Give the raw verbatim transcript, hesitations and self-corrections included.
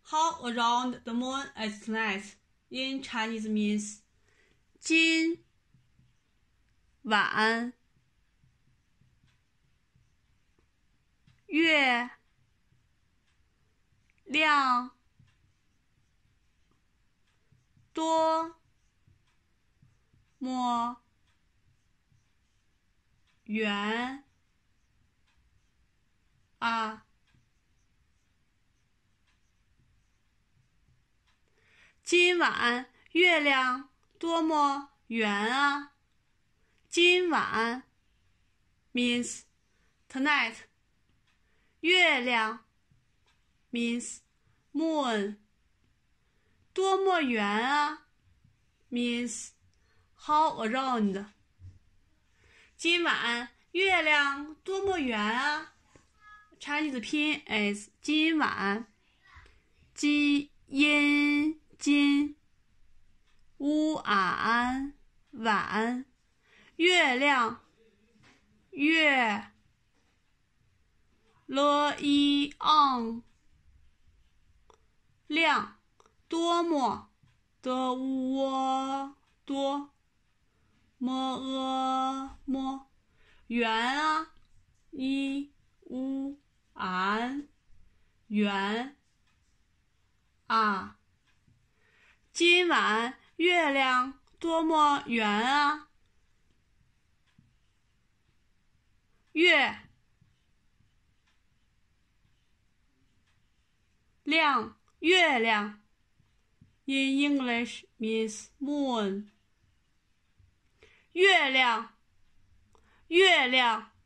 How around the moon at night in Chinese means 今晚月亮多么圆啊！今晚月亮多么圆啊！今晚 means tonight， 月亮 means moon， 多么圆啊 means how around。 今晚月亮多么圆啊 Chinese 拼音 is 今晚，基因金乌啊安晚，月亮月了一昂亮，多么的我多么呃么圆啊一乌安圆啊！今晚月亮多么圆啊！月亮月亮 in English means moon， 月亮月亮